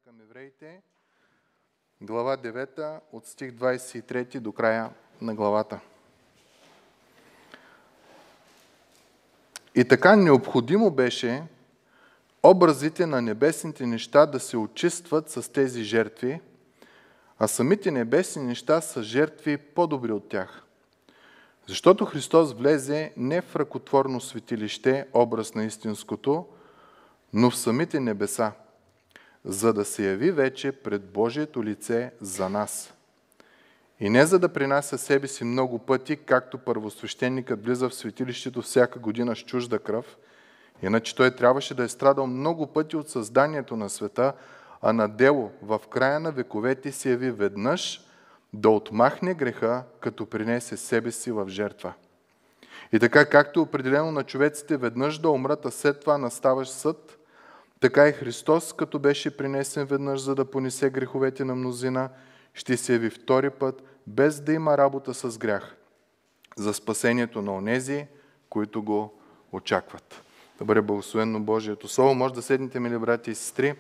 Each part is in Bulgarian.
към Евреите, глава 9, от стих 23 до края на главата. И така необходимо беше образите на небесните неща да се очистват с тези жертви, а самите небесни неща са жертви по-добри от тях. Защото Христос влезе не в ръкотворно светилище, образ на истинското, но в самите небеса, за да се яви вече пред Божието лице за нас. И не за да принася себе си много пъти, както първосвещеникът влиза в светилището всяка година с чужда кръв, иначе той трябваше да е страдал много пъти от създанието на света, а на дело в края на вековете се яви веднъж да отмахне греха, като принесе себе си в жертва. И така, както определено на човеците веднъж да умрат, а след това наставащ съд, така и Христос, като беше принесен веднъж, за да понесе греховете на мнозина, ще се яви втори път, без да има работа с грях, за спасението на онези, които го очакват. Да бъде благословено Божието Слово. Може да седнете, мили брати и сестри.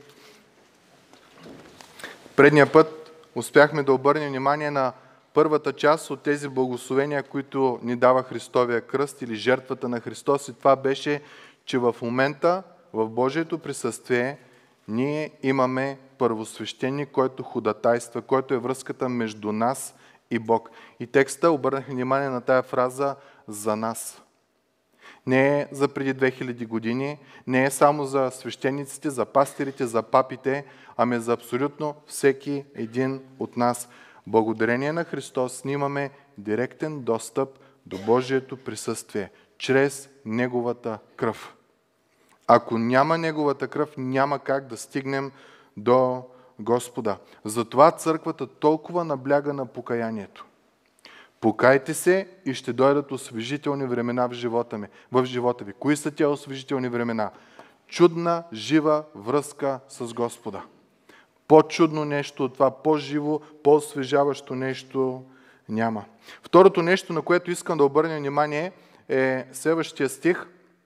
Предния път успяхме да обърнем внимание на първата част от тези благословения, които ни дава Христовия кръст или жертвата на Христос. И това беше, че в момента в Божието присъствие ние имаме първосвещеник, който ходатайства, който е връзката между нас и Бог. И текста обърнах внимание на тая фраза за нас. Не е за преди 2000 години, не е само за свещениците, за пастирите, за папите, ами за абсолютно всеки един от нас. Благодарение на Христос ние имаме директен достъп до Божието присъствие, чрез Неговата кръв. Ако няма Неговата кръв, няма как да стигнем до Господа. Затова църквата толкова набляга на покаянието. Покайте се и ще дойдат освежителни времена в живота ви. Кои са тези освежителни времена? Чудна, жива връзка с Господа. По-чудно нещо от това, по-живо, по-освежаващо нещо няма. Второто нещо, на което искам да обърна внимание, е следващия стих.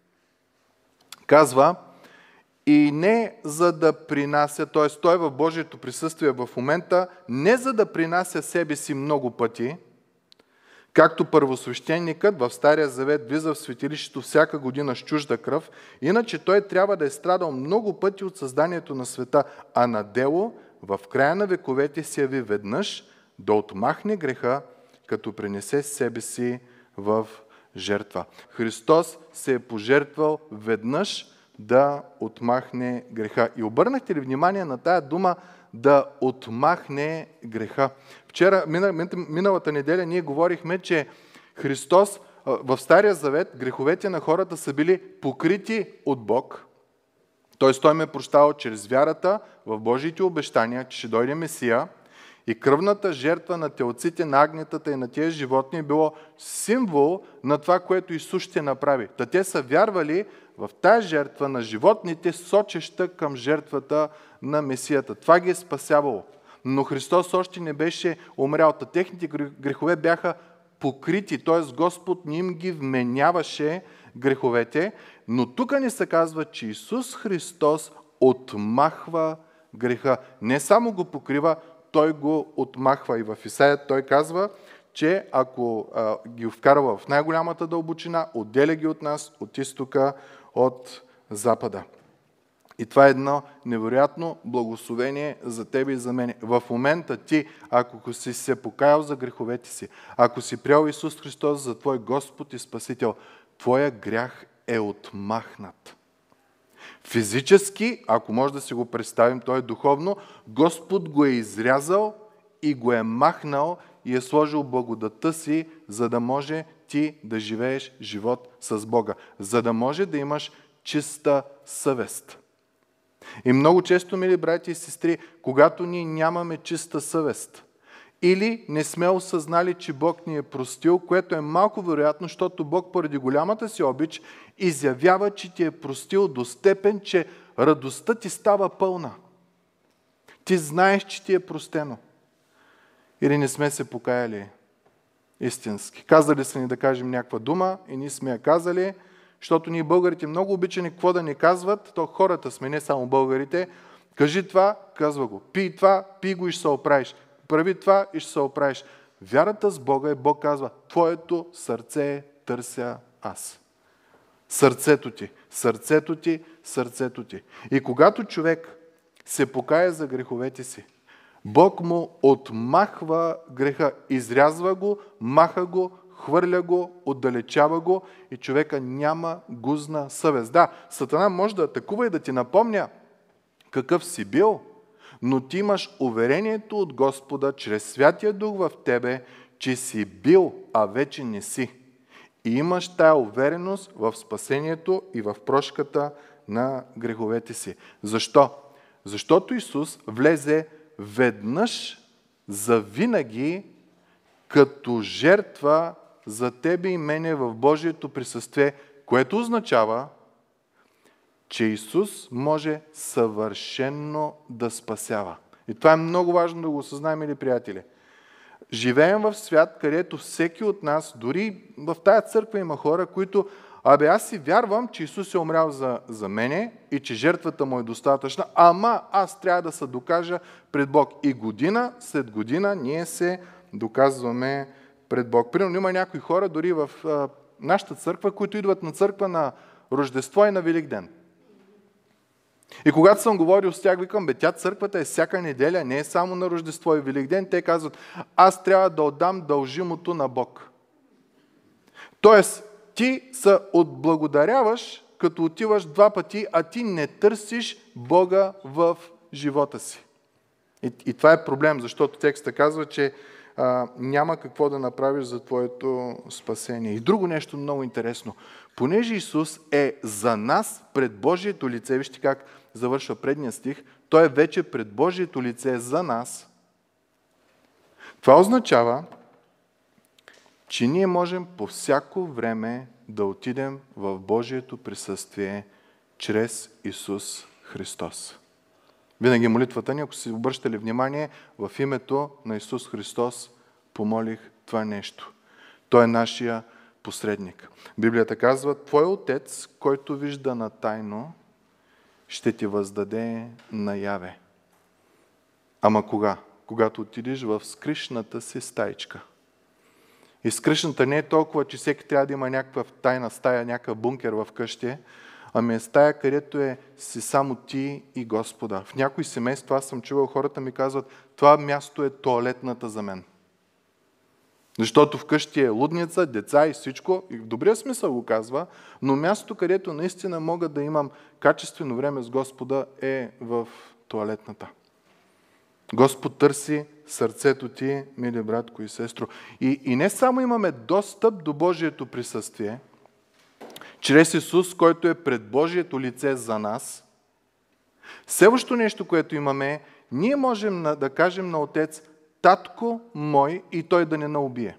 Казва, и не за да принася, т.е. той в Божието присъствие в момента, не за да принася себе си много пъти, както първосвещеникът в Стария Завет влиза в светилището всяка година с чужда кръв, иначе той трябва да е страдал много пъти от създанието на света, а на дело в края на вековете се яви веднъж да отмахне греха, като принесе себе си в жертва. Христос се е пожертвал веднъж да отмахне греха. И обърнахте ли внимание на тая дума да отмахне греха? Вчера, миналата неделя, ние говорихме, че Христос в Стария Завет, греховете на хората са били покрити от Бог. Т.е. Той ме прощавал чрез вярата в Божиите обещания, че ще дойде Месия. И кръвната жертва на телците, на агнетата и на тези животни е било символ на това, което Исус ще направи. Та те са вярвали в тая жертва на животните, сочеща към жертвата на Месията. Това ги е спасявало. Но Христос още не беше умрял. Та техните грехове бяха покрити, т.е. Господ не им ги вменяваше греховете. Но тук ни се казва, че Исус Христос отмахва греха. Не само го покрива, той го отмахва. И в Исаия той казва, че ако ги вкарва в най-голямата дълбочина, отделя ги от нас, от изтока, от запада. И това е едно невероятно благословение за тебе и за мен. В момента ти, ако си се покаял за греховете си, ако си приел Исус Христос за твой Господ и Спасител, твоя грях е отмахнат. Физически, ако може да си го представим, то е духовно, Господ го е изрязал и го е махнал и е сложил благодата си, за да може ти да живееш живот с Бога, за да може да имаш чиста съвест. И много често, мили братя и сестри, когато ние нямаме чиста съвест или не сме осъзнали, че Бог ни е простил, което е малко вероятно, защото Бог поради голямата си обич изявява, че ти е простил до степен, че радостта ти става пълна. Ти знаеш, че ти е простено. Или не сме се покаяли истински. Казали са ни да кажем някаква дума и ние сме я казали, защото ние българите много обичаме какво да ни казват, то хората сме, не само българите, Кажи това, казва го. Пий това, пий го и ще се оправиш. Прави това и ще се оправиш. Вярата с Бога е, Бог казва, твоето сърце търся аз. Сърцето ти, сърцето ти, сърцето ти. И когато човек се покая за греховете си, Бог му отмахва греха, изрязва го, маха го, хвърля го, отдалечава го и човека няма гузна съвест. Да, Сатана може да атакува и да ти напомня какъв си бил, но ти имаш уверението от Господа, чрез Святия Дух в тебе, че си бил, а вече не си. И имаш тая увереност в спасението и в прошката на греховете си. Защо? Защото Исус влезе веднъж завинаги като жертва за тебе и мене в Божието присъствие, което означава, че Исус може съвършено да спасява. И това е много важно да го осъзнаем, мили приятели. Живеем в свят, където всеки от нас, дори в тая църква има хора, които аз си вярвам, че Исус е умрял за мене и че жертвата му е достатъчна, ама аз трябва да се докажа пред Бог. И година след година ние се доказваме пред Бог. Примерно има някои хора, дори в нашата църква, които идват на църква на Рождество и на Великден. И когато съм говорил с тях, викам, тя църквата е всяка неделя, не е само на Рождество и Великден. Те казват, аз трябва да отдам дължимото на Бог. Тоест, ти се отблагодаряваш, като отиваш 2 пъти, а ти не търсиш Бога в живота си. И това е проблем, защото текстът казва, че няма какво да направиш за твоето спасение. И друго нещо много интересно. Понеже Исус е за нас пред Божието лице, вижте как завършва предния стих, Той е вече пред Божието лице за нас. Това означава, че ние можем по всяко време да отидем в Божието присъствие чрез Исус Христос. Винаги молитвата ни, ако си обръщали внимание, в името на Исус Христос помолих това нещо. Той е нашия посредник. Библията казва, Твой Отец, който вижда на тайно, ще ти въздаде наяве. Ама кога? Когато отидеш в скришната си стаичка. И скришната не е толкова, че всеки трябва да има някаква тайна стая, някакъв бункер в къщи, ами е стая, където си само ти и Господа. В някои семейства, аз съм чувал, хората ми казват, това място е тоалетната за мен. Защото вкъщи е лудница, деца и всичко, и в добрия смисъл го казва, но мястото, където наистина мога да имам качествено време с Господа е в тоалетната. Господ търси сърцето ти, мили братко и сестро. И не само имаме достъп до Божието присъствие, чрез Исус, който е пред Божието лице за нас, следващото нещо, което имаме, ние можем да кажем на Отец, Татко мой, и Той да не наубие.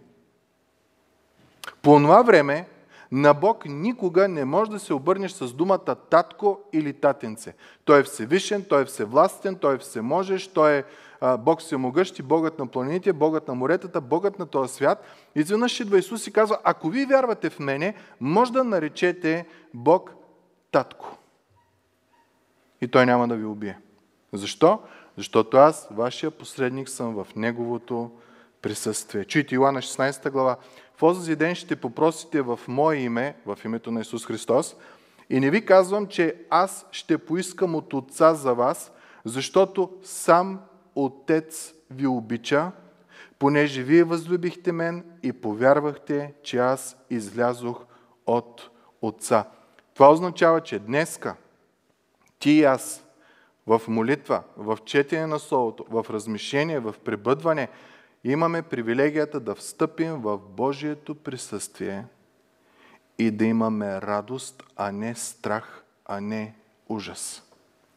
По това време на Бог никога не може да се обърнеш с думата татко или татенце. Той е всевишен, Той е всевластен, Той е всеможещ, Той е Бог всемогъщ и Богът на планините, Богът на моретата, Богът на този свят. Изведнъж идва Исус и казва, ако ви вярвате в мене, може да наречете Бог татко. И Той няма да ви убие. Защо? Защото аз, вашия посредник, съм в Неговото присъствие. Чуйте Йоанна 16 глава. В онзи ден ще попросите в Мое име, в името на Исус Христос, и не ви казвам, че аз ще поискам от Отца за вас, защото сам Отец ви обича, понеже вие възлюбихте мен и повярвахте, че аз излязох от Отца. Това означава, че днеска ти и аз в молитва, в четене на Словото, в размишление, в пребъдване, имаме привилегията да встъпим в Божието присъствие и да имаме радост, а не страх, а не ужас.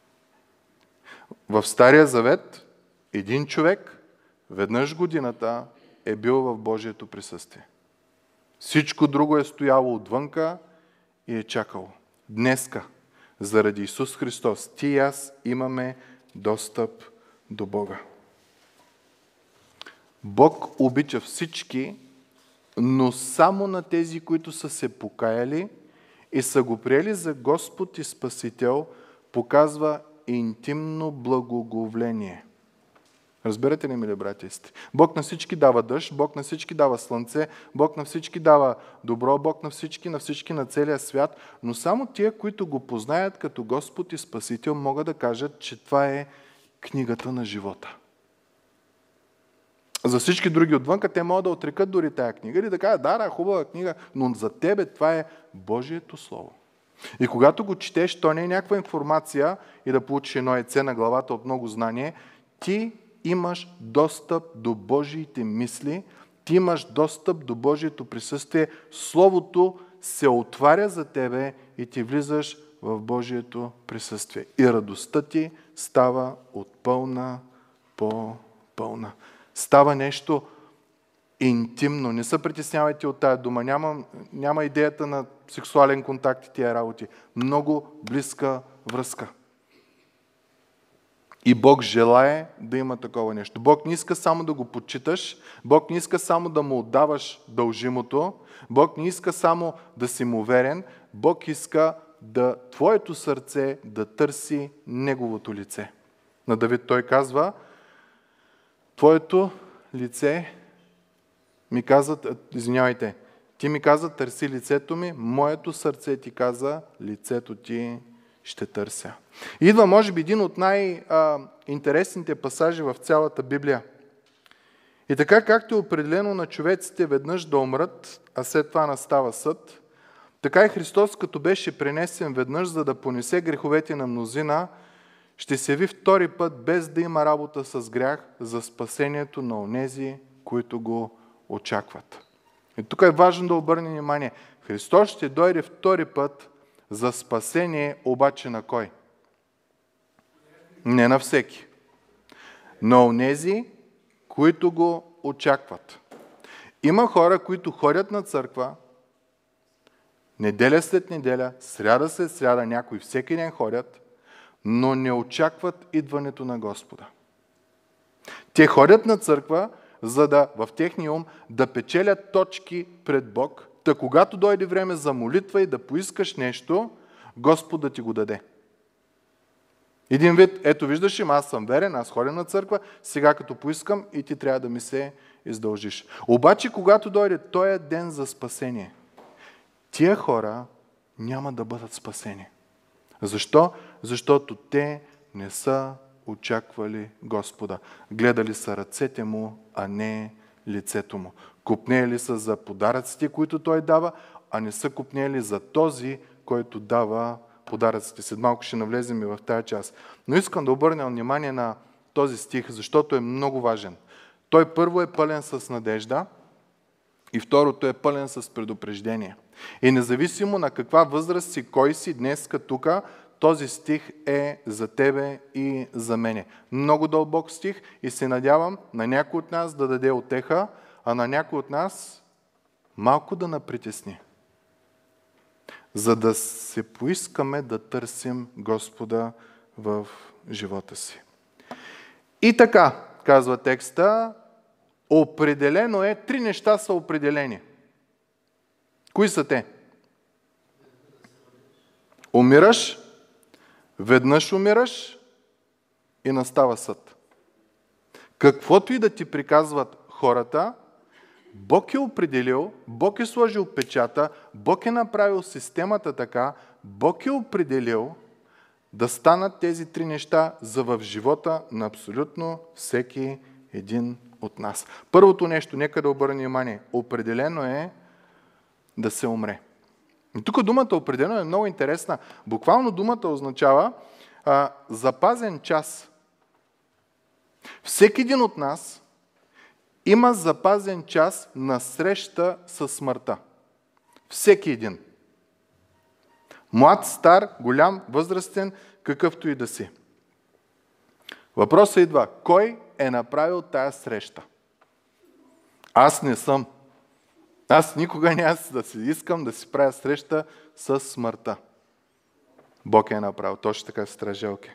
В Стария Завет един човек веднъж годината е бил в Божието присъствие. Всичко друго е стояло отвънка и е чакало. Днеска, заради Исус Христос, ти и аз имаме достъп до Бога. Бог обича всички, но само на тези, които са се покаяли и са го приели за Господ и Спасител, показва интимно благоговление. Разбирате ли, мили братя и сестри? Бог на всички дава дъжд, Бог на всички дава слънце, Бог на всички дава добро, Бог на всички на целия свят, но само тия, които го познаят като Господ и Спасител, могат да кажат, че това е книгата на живота. За всички други отвънка, те могат да отрекат дори тая книга или да кажат, да, хубава книга, но за тебе това е Божието Слово. И когато го четеш, то не е някаква информация и да получиш едно яйце на главата от много знание, ти имаш достъп до Божиите мисли, ти имаш достъп до Божието присъствие, Словото се отваря за тебе и ти влизаш в Божието присъствие. И радостта ти става от пълна по пълна. Става нещо интимно. Не се притеснявайте от тая дума. Няма идеята на сексуален контакт и тия работи. Много близка връзка. И Бог желае да има такова нещо. Бог не иска само да го почиташ, Бог не иска само да му отдаваш дължимото, Бог не иска само да си му верен, Бог иска да твоето сърце да търси Неговото лице. На Давид той казва, твоето лице ми каза, извинявайте, ти ми каза, търси лицето ми, моето сърце ти каза, лицето ти ще търся. Идва, може би, един от най-интересните пасажи в цялата Библия. И така, както е определено на човеците веднъж да умрат, а след това настава съд, така и Христос, като беше пренесен веднъж, за да понесе греховете на мнозина, ще се яви втори път, без да има работа с грях, за спасението на онези, които го очакват. И тук е важно да обърнем внимание. Христос ще дойде втори път за спасение, обаче на кой? Не на всеки. На онези, които го очакват. Има хора, които ходят на църква, неделя след неделя, сряда след сряда, някои всеки ден ходят, но не очакват идването на Господа. Те ходят на църква, за да в техния ум да печелят точки пред Бог, та когато дойде време за молитва и да поискаш нещо, Господ да ти го даде. Един вид, ето виждаш им, аз съм верен, аз ходя на църква, сега като поискам и ти трябва да ми се издължиш. Обаче, когато дойде този ден за спасение, тия хора няма да бъдат спасени. Защо? Защото те не са очаквали Господа. Гледали са ръцете му, а не лицето му. Копнели са за подаръците, които той дава, а не са копнели за този, който дава подаръците. След малко ще навлезем и в тази част. Но искам да обърна внимание на този стих, защото е много важен. Той първо е пълен с надежда и второто е пълен с предупреждение. И независимо на каква възраст си, кой си днеска тук, този стих е за тебе и за мене. Много дълбок стих и се надявам на някой от нас да даде утеха, а на някой от нас малко да напритесни. За да се поискаме да търсим Господа в живота си. И така, казва текста, определено е, 3 неща са определени. Кои са те? Умираш, веднъж умираш и настава съд. Каквото и да ти приказват хората, Бог е определил, Бог е сложил печата, Бог е направил системата така, Бог е определил да станат тези 3 неща за в живота на абсолютно всеки един от нас. Първото нещо, нека да обърнем внимание, определено е да се умре. И тук думата определено е много интересна. Буквално думата означава запазен час. Всеки един от нас има запазен час на среща с смъртта. Всеки един. Млад, стар, голям, възрастен, какъвто и да си. Въпросът идва, кой е направил тая среща? Аз не съм. Аз никога няма да си искам да си правя среща с смъртта. Бог е направил. Точно така, сестра Желке.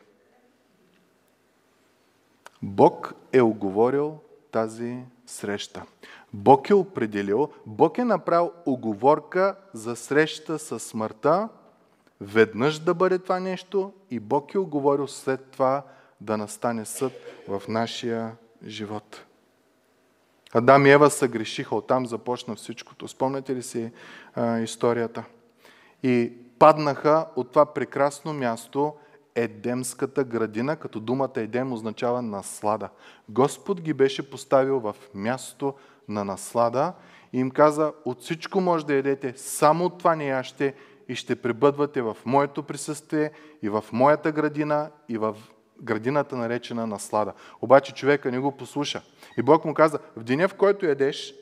Бог е уговорил тази среща. Бог е определил, Бог е направил уговорка за среща с смъртта веднъж да бъде това нещо и Бог е уговорил след това да настане съд в нашия живот. Адам и Ева съгрешиха, оттам започна всичкото. Спомняте ли си историята? И паднаха от това прекрасно място, Едемската градина, като думата Едем означава наслада. Господ ги беше поставил в място на наслада и им каза, от всичко може да ядете, само от това не яще и ще пребъдвате в моето присъствие и в моята градина и в градината наречена наслада. Обаче човека не го послуша. И Бог му каза, в деня, в който ядеш,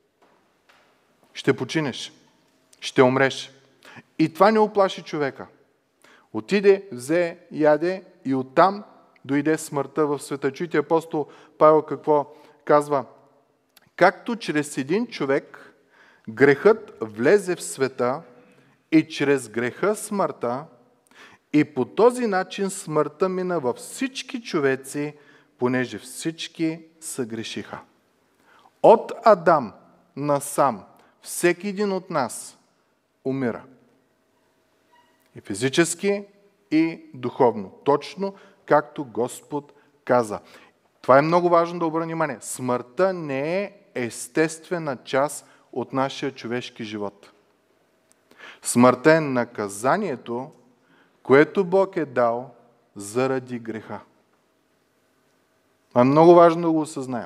ще починеш, ще умреш. И това не уплаши човека. Отиде, взе, яде и оттам дойде смъртта в света. Чуйте апостол Павел какво казва. Както чрез един човек грехът влезе в света и чрез греха смъртта, и по този начин смъртта мина във всички човеци, понеже всички съгрешиха. От Адам насам всеки един от нас умира. И физически, и духовно. Точно както Господ каза. Това е много важно да обърнем внимание. Смъртта не е естествена част от нашия човешки живот. Смъртта е наказанието, което Бог е дал заради греха. Това е много важно да го осъзнаем.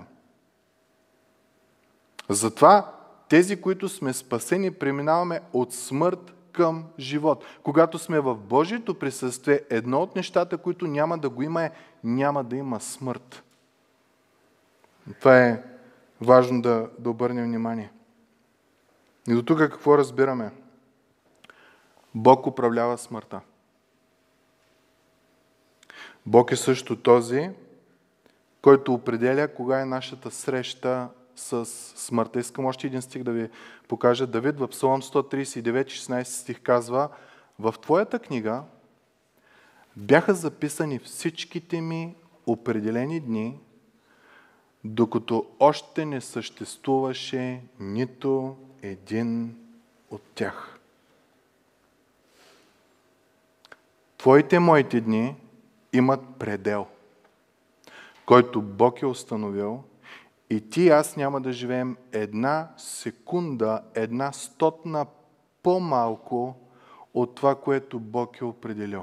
Затова тези, които сме спасени, преминаваме от смърт към живот. Когато сме в Божието присъствие, едно от нещата, които няма да го има е, няма да има смърт. Това е важно да обърнем внимание. И до тук какво разбираме? Бог управлява смъртта. Бог е също този, който определя кога е нашата среща с смъртта. Искам още един стих да ви покажа. Давид в Псалом 139, 16 стих казва: в твоята книга бяха записани всичките ми определени дни, докато още не съществуваше нито един от тях. Твоите, моите дни имат предел, който Бог е установил, и ти и аз няма да живеем една секунда, една стотна по-малко от това, което Бог е определил.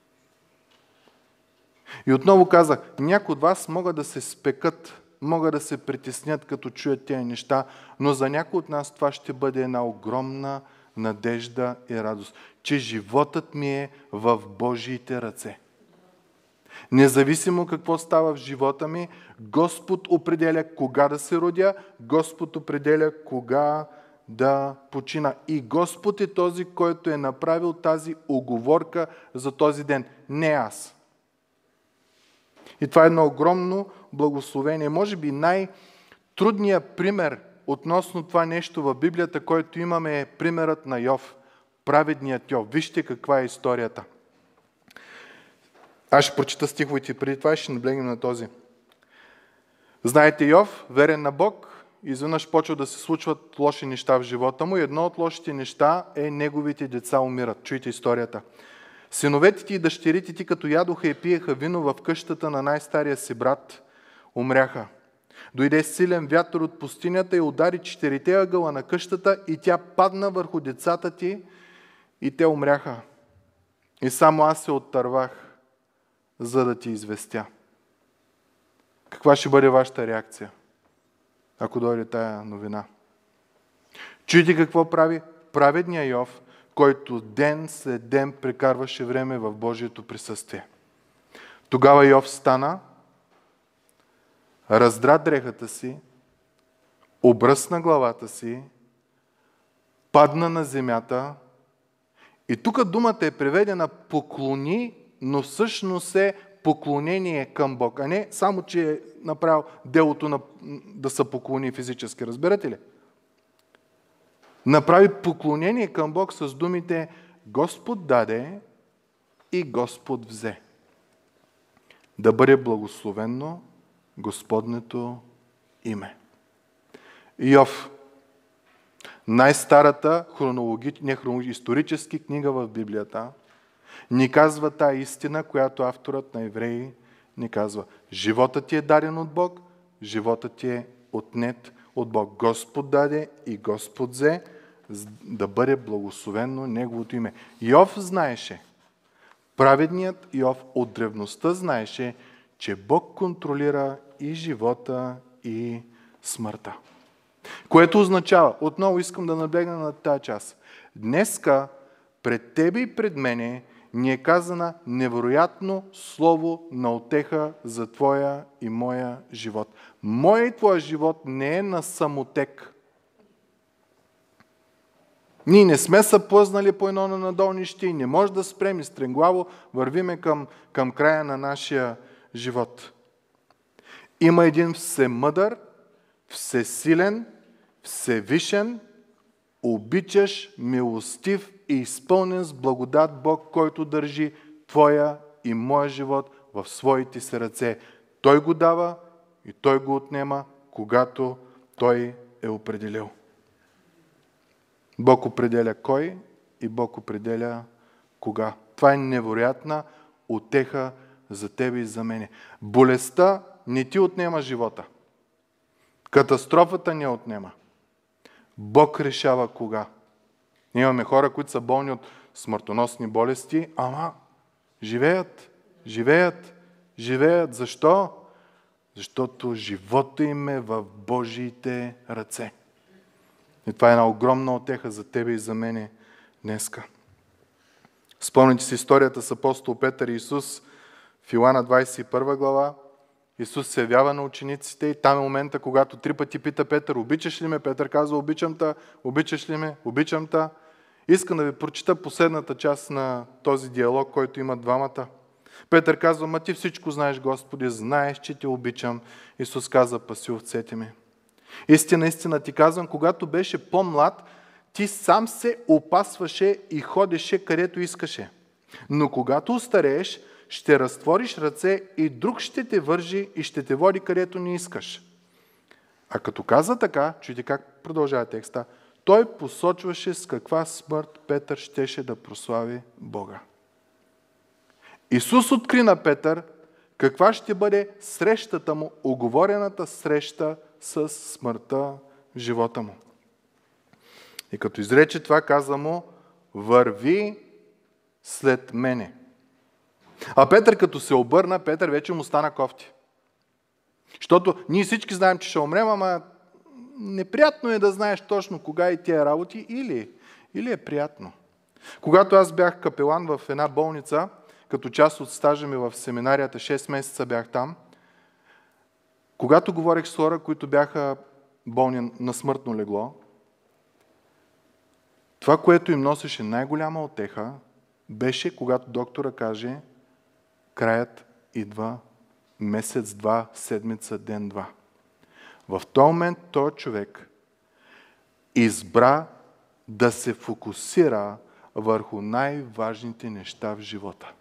И отново казах, някои от вас могат да се спекат, могат да се притеснят, като чуят тези неща, но за някои от нас това ще бъде една огромна надежда и радост, че животът ми е в Божиите ръце. Независимо какво става в живота ми, Господ определя кога да се родя, Господ определя кога да почина. И Господ е този, който е направил тази уговорка за този ден. Не аз. И това е едно огромно благословение. Може би най-трудният пример относно това нещо в Библията, който имаме, е примерът на Йов. Праведният Йов. Вижте каква е историята. Аз ще прочита стиховете преди това и ще наблегнем на този. Знаете, Йов, верен на Бог, изведнъж почва да се случват лоши неща в живота му и едно от лошите неща е неговите деца умират. Чуйте историята. Синовете ти и дъщерите ти, като ядоха и пиеха вино в къщата на най-стария си брат, умряха. Дойде силен вятър от пустинята и удари 4 ъгъла на къщата и тя падна върху децата ти и те умряха. И само аз се оттървах, за да ти известя. Каква ще бъде вашата реакция, ако дойде тая новина? Чуйте какво прави праведният Йов, който ден след ден прекарваше време в Божието присъствие. Тогава Йов стана, раздра дрехата си, обръсна главата си, падна на земята и тук думата е преведена поклони, но всъщност е поклонение към Бог, а не само, че е направил делото да се поклони физически. Разбирате ли? Направи поклонение към Бог с думите Господ даде и Господ взе. Да бъде благословено Господнето име. Йов. Най-старата исторически книга в Библията. ни казва тая истина, която авторът на Евреи ни казва. Животът ти е даден от Бог, животът ти е отнет от Бог. Господ даде и Господ взе, да бъде благословено Неговото име. Йов знаеше, праведният Йов от древността знаеше, че Бог контролира и живота, и смъртта. Което означава, отново искам да наблегна на тази част, днеска пред тебе и пред мене ни е казана невероятно слово на утеха за твоя и моя живот. Моя и твоя живот не е на самотек. Ние не сме се плъзнали по едно на надолнище и не може да спрем и стремглаво вървиме към края на нашия живот. Има един всемъдър, всесилен, всевишен, обичаш, милостив и изпълнен с благодат Бог, който държи твоя и моя живот в своите си ръце. Той го дава и Той го отнема, когато Той е определил. Бог определя кой и Бог определя кога. Това е невероятна утеха за тебе и за мене. Болестта не ти отнема живота. Катастрофата не отнема. Бог решава кога. Ние имаме хора, които са болни от смъртоносни болести, ама живеят. Защо? Защото живота им е в Божиите ръце. И това е една огромна утеха за тебе и за мене днеска. Спомните си историята с апостол Петър и Исус в Йоанна 21 глава. Исус се явява на учениците и там е момента, когато 3 пъти пита Петър, обичаш ли ме? Петър казва, обичам те, обичаш ли ме? Обичам те. Искам да ви прочита последната част на този диалог, който има двамата. Петър казва, ма ти всичко знаеш, Господи, знаеш, че те обичам. Исус казва, паси овцете ми. Истина ти казвам, когато беше по-млад, ти сам се опасваше и ходеше където искаше. Но когато остарееш, ще разтвориш ръце и друг ще те вържи и ще те води където не искаш. А като каза така, чуйте как продължава текста, той посочваше с каква смърт Петър щеше да прослави Бога. Исус откри на Петър каква ще бъде срещата му, уговорената среща с смъртта в живота му. И като изрече това, каза му, върви след мене. А Петър като се обърна, Петър вече му стана кофти. Защото ние всички знаем, че ще умрем, ама неприятно е да знаеш точно кога и тия работи, или е приятно. Когато аз бях капелан в една болница, като част от стажа ми в семинарията, 6 месеца бях там, когато говорих с хора, които бяха болни на смъртно легло, това, което им носеше най-голяма утеха, беше когато доктора каже, краят идва месец, 2, седмица, ден, 2. В този момент този човек избра да се фокусира върху най-важните неща в живота.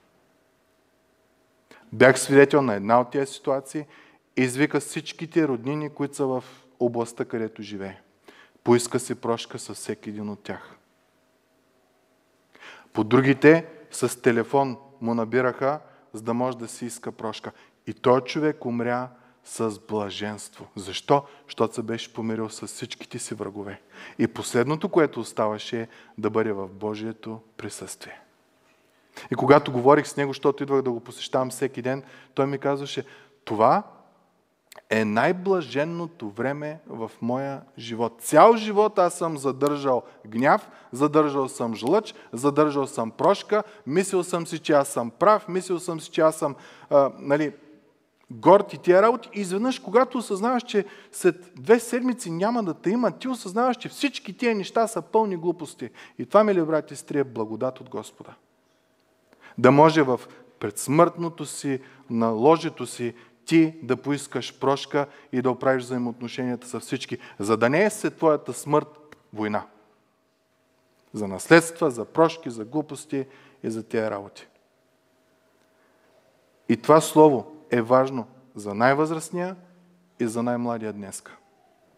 Бях свидетел на една от тези ситуации, извика всичките роднини, които са в областта, където живее. Поиска си прошка с всеки един от тях. По другите с телефон му набираха, за да може да си иска прошка. И той човек умря с блаженство. Защо? Защото се беше помирил с всичките си врагове. И последното, което оставаше, да бъде в Божието присъствие. И когато говорих с него, защото идвах да го посещавам всеки ден, той ми казваше, това е най-блаженното време в моя живот. Цял живот аз съм задържал гняв, задържал съм жлъч, задържал съм прошка, мислил съм си, че аз съм прав, мислил съм си, че аз съм горд и тия работи. И изведнъж, когато осъзнаваш, че след 2 седмици няма да те има, ти осъзнаваш, че всички тия неща са пълни глупости. И това, мили брати и сестри, е благодат от Господа. Да може в предсмъртното си, на ложето си, ти да поискаш прошка и да оправиш взаимоотношенията с всички, за да не е след твоята смърт война. За наследства, за прошки, за глупости и за тия работи. И това слово е важно за най-възрастния и за най-младия днеска.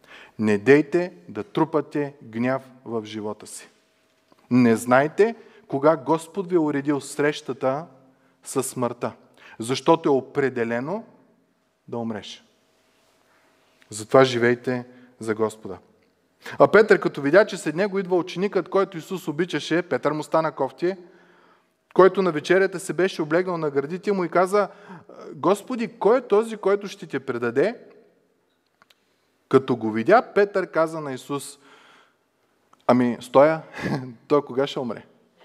Не дейте да трупате гняв в живота си. Не знайте кога Господ ви е уредил срещата със смъртта. Защото е определено да умреш. Затова живейте за Господа. А Петър, като видя, че след него идва ученикът, който Исус обичаше, Петър му стана кофти, който на вечерята се беше облегнал на гърдите му и каза: Господи, кой е този, който ще те предаде? Като го видя, Петър каза на Исус: ами, стоя, той кога ще умре?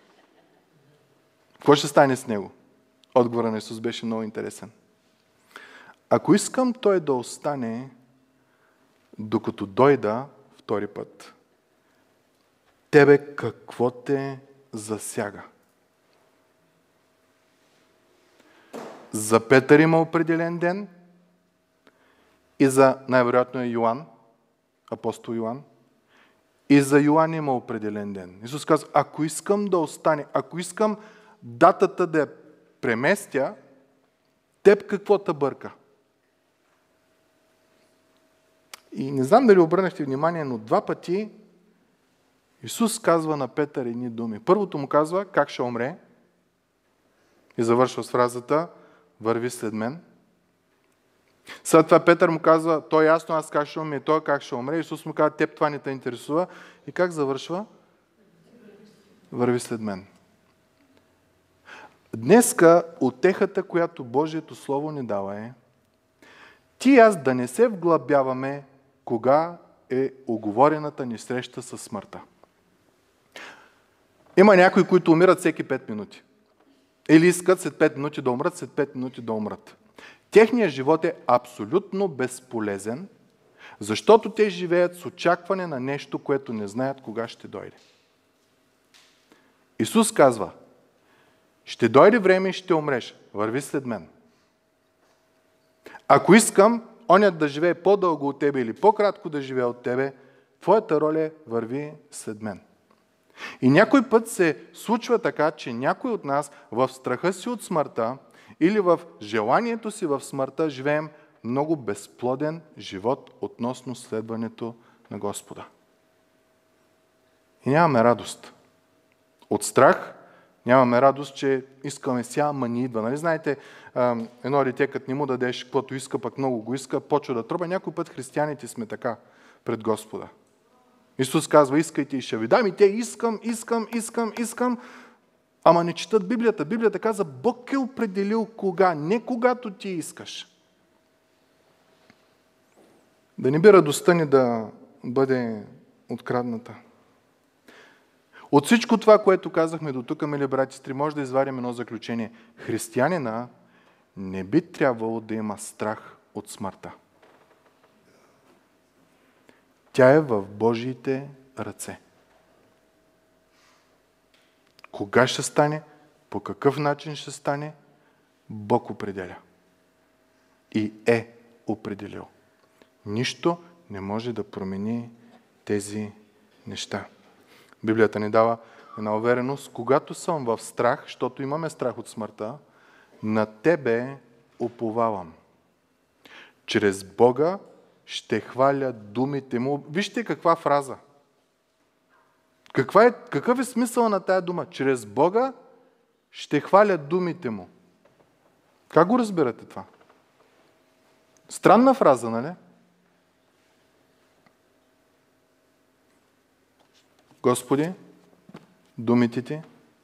Какво ще стане с него? Отговорът на Исус беше много интересен. Ако искам той да остане, докато дойда втори път, тебе какво те засяга? За Петър има определен ден и за най-вероятно е Йоан, апостол Йоан, и за Йоан има определен ден. Исус казва: ако искам да остане, ако искам датата да я преместя, теб какво те бърка? И не знам дали обърнахте внимание, но 2 пъти Исус казва на Петър едни думи. Първото му казва как ще умре и завършва с фразата: върви след мен. След това Петър му казва: той ясно аз как ще умре и той как ще умре. Исус му казва: теб това не те интересува. И как завършва? Върви след мен. Днеска утехата, която Божието Слово ни дава, е ти и аз да не се вглъбяваме кога е уговорената ни среща със смъртта. Има някои, които умират всеки 5 минути. Или искат след 5 минути да умрат, след 5 минути да умрат. Техният живот е абсолютно безполезен, защото те живеят с очакване на нещо, което не знаят кога ще дойде. Исус казва: ще дойде време и ще умреш. Върви след мен. Ако искам онят да живее по-дълго от тебе или по-кратко да живее от тебе, твоята роля е: върви след мен. И някой път се случва така, че някой от нас в страха си от смъртта или в желанието си в смъртта живеем много безплоден живот относно следването на Господа. И нямаме радост. От страх нямаме радост, че искаме сега, ама ни идва. Нали знаете, едно дете, като не му дадеш каквото иска, пък много го иска, почва да троба. Някой път християните сме така пред Господа. Исус казва: искайте и ще ви дам. И те: искам, ама не четат Библията. Библията казва: Бог е определил кога, не когато ти искаш. Да не би радостта ни да бъде открадната. От всичко това, което казахме до тук, мили брати и сестри, може да извадим едно заключение. Християнина не би трябвало да има страх от смъртта. Тя е в Божиите ръце. Кога ще стане, по какъв начин ще стане, Бог определя. И е определил. Нищо не може да промени тези неща. Библията ни дава една увереност: когато съм в страх, защото имаме страх от смъртта, на Тебе уповавам. Чрез Бога ще хваля думите Му. Вижте каква фраза. Какъв е смисъл на тая дума? Чрез Бога ще хваля думите Му. Как го разбирате това? Странна фраза, нали? Господи, думите Ти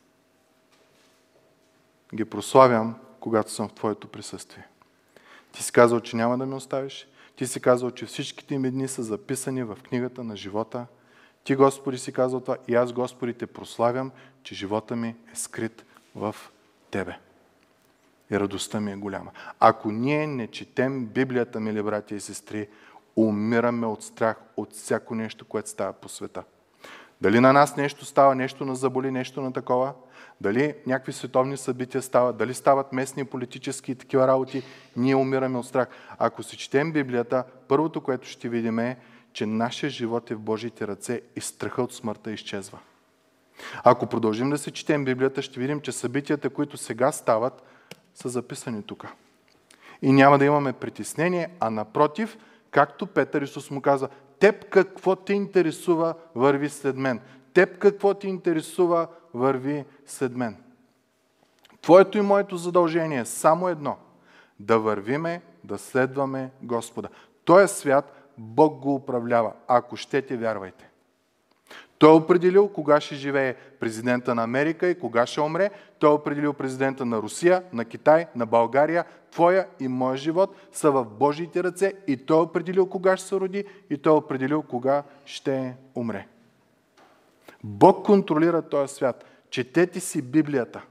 ги прославям, когато съм в Твоето присъствие. Ти си казал, че няма да ме оставиш. Ти си казал, че всичките ми дни са записани в книгата на живота. Ти, Господи, си казал това и аз, Господи, Те прославям, че живота ми е скрит в Тебе. И радостта ми е голяма. Ако ние не четем Библията, мили братя и сестри, умираме от страх от всяко нещо, което става по света. Дали на нас нещо става, нещо на заболи, нещо на такова, дали някакви световни събития стават, дали стават местни политически и такива работи, ние умираме от страх. Ако си четем Библията, първото, което ще видим е, че нашия живот е в Божиите ръце и страха от смъртта изчезва. Ако продължим да се четем Библията, ще видим, че събитията, които сега стават, са записани тук. И няма да имаме притеснение, а напротив, както Петър, Исус му каза: теб какво те интересува, върви след мен. Теб какво ти интересува, върви след мен. Твоето и моето задължение е само едно. Да вървиме, да следваме Господа. Той свят Бог го управлява. Ако щете, вярвайте. Той е определил кога ще живее президента на Америка и кога ще умре. Той е определил президента на Русия, на Китай, на България. Твоя и моя живот са в Божиите ръце и Той е определил кога ще се роди и Той е определил кога ще умре. Бог контролира този свят. Четете си Библията.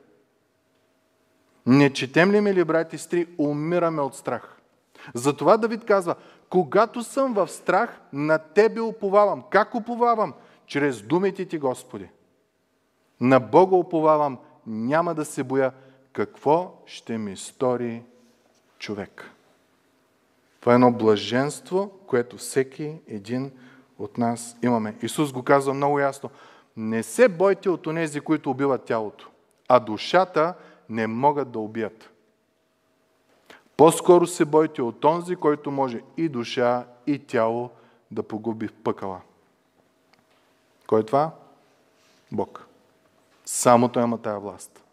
Не четем ли, мили брати и сестри, умираме от страх. Затова Давид казва, когато съм в страх, на Тебе уповавам. Как уповавам? Чрез думите Ти, Господи. На Бога уповавам, няма да се боя какво ще ми стори човек. Това е едно блаженство, което всеки един от нас имаме. Исус го казва много ясно. Не се бойте от онези, които убиват тялото, а душата не могат да убият. По-скоро се бойте от онзи, който може и душа, и тяло да погуби в пъкала. Кой е това? Бог. Само Той има тая власт.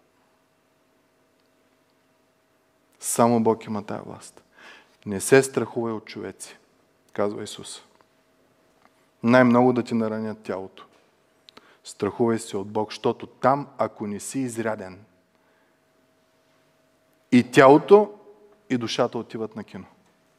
Само Бог има тая власт. Не се страхувай от човеци, казва Исус. Най-много да ти наранят тялото. Страхувай се от Бог, защото там, ако не си изряден, и тялото, и душата отиват на кино.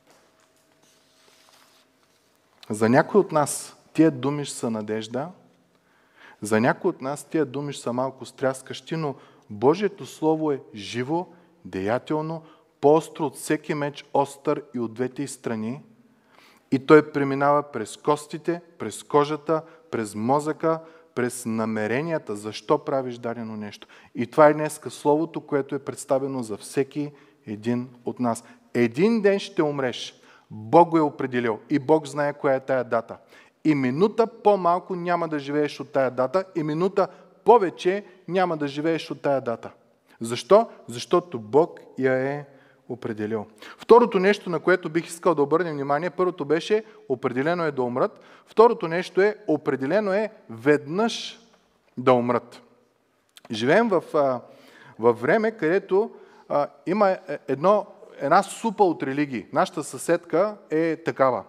За някой от нас тия думи са надежда, за някой от нас тия думи са малко стряскащи, но Божието Слово е живо, деятелно, по-остро от всеки меч, остър и от двете страни, и той преминава през костите, през кожата, през мозъка, през намеренията, защо правиш дадено нещо. И това е днеска Словото, което е представено за всеки един от нас. Един ден ще умреш. Бог го е определил и Бог знае коя е тая дата. И минута по-малко няма да живееш от тая дата, и минута повече няма да живееш от тая дата. Защо? Защото Бог я е определил. Второто нещо, на което бих искал да обърнем внимание, първото беше определено е да умрат. Второто нещо е определено е веднъж да умрат. Живеем във време, където има една супа от религии. Нашата съседка е такава.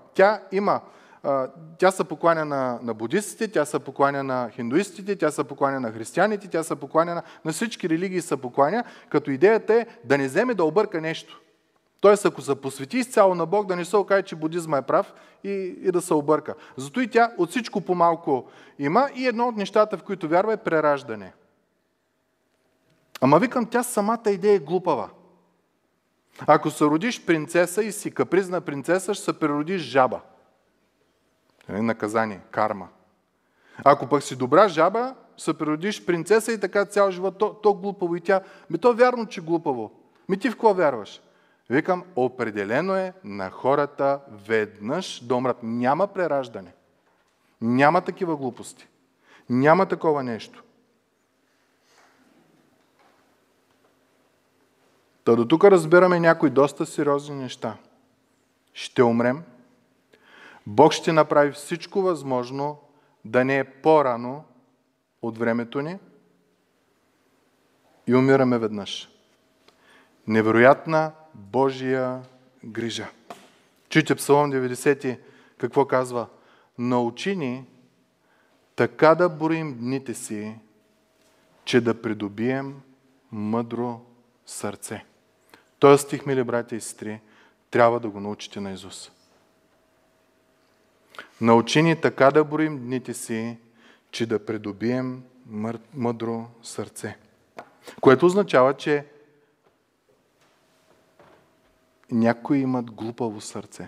Тя се покланя на будистите, тя се покланя на хиндуистите, тя се покланя на християните, тя се покланя на всички религии се покланя, като идеята е да не вземе да обърка нещо. Тоест, ако се посвети изцяло на Бог, да не се окаже, че будизма е прав и да се обърка. Зато и тя от всичко по-малко има и едно от нещата, в които вярва, е прераждане. Ама викам, тя самата идея е глупава. Ако се родиш принцеса и си капризна принцеса, ще се преродиш жаба. Наказание, карма. Ако пък си добра жаба, се преродиш принцеса и така цял живот, то глупаво. И тя, то вярно, че глупаво. Ти в какво вярваш? Викам, определено е на хората веднъж да умрат. Няма прераждане. Няма такива глупости. Няма такова нещо. Та до тук разбираме някои доста сериозни неща. Ще умрем. Бог ще направи всичко възможно да не е по-рано от времето ни и умираме веднъж. Невероятна Божия грижа. Чуйте Псалом 90, какво казва? Научи ни така да броим дните си, че да придобием мъдро сърце. Този стих, мили братя и сестри, трябва да го научите наизуст. Научи ни така да броим дните си, че да придобием мъдро сърце. Което означава, че някои имат глупаво сърце.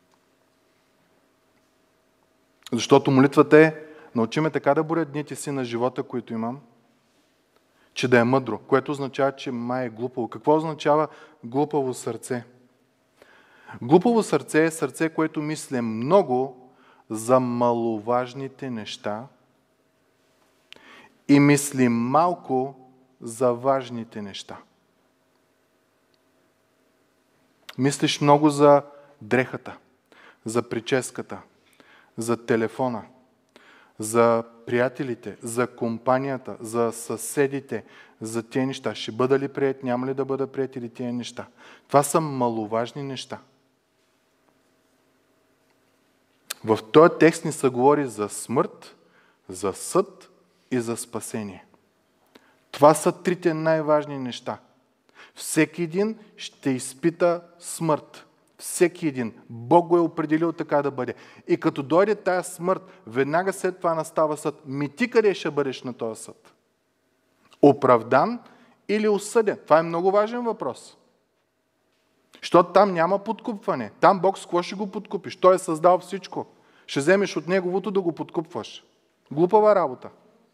Защото молитвата е, научи ме така да боря дните си на живота, които имам, че да е мъдро, което означава, че май е глупаво. Какво означава глупаво сърце? Глупаво сърце е сърце, което мисли много за маловажните неща и мисли малко за важните неща. Мислиш много за дрехата, за прическата, за телефона, за приятелите, за компанията, за съседите, за тези неща. Ще бъда ли прият, няма ли да бъда прият или тези неща. Това са маловажни неща. В този текст ни се говори за смърт, за съд и за спасение. Това са трите най-важни неща. Всеки един ще изпита смърт. Всеки един. Бог го е определил така да бъде. И като дойде тая смърт, веднага след това настава съд. Ти къде ще бъдеш на този съд? Оправдан или осъден? Това е много важен въпрос. Защото там няма подкупване. Там Бог с какво ще го подкупиш? Той е създал всичко. Ще вземеш от Неговото да го подкупваш. Глупава работа.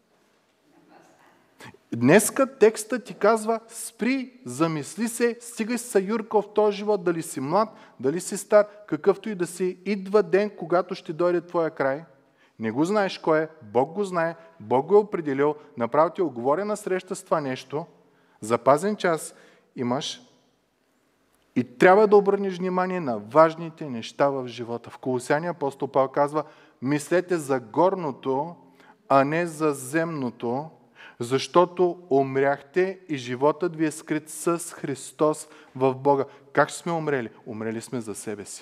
Днеска текстът ти казва: спри, замисли се, стигай се, Юрко, в този живот, дали си млад, дали си стар, какъвто и да си. Идва ден, когато ще дойде твоя край. Не го знаеш кой е, Бог го знае, Бог го е определил, направо ти е оговорена среща с това нещо, запазен час имаш и трябва да обърнеш внимание на важните неща в живота. В Колосяни апостол Павел казва: мислете за горното, а не за земното, защото умряхте и животът ви е скрит с Христос в Бога. Как сме умрели? Умрели сме за себе си.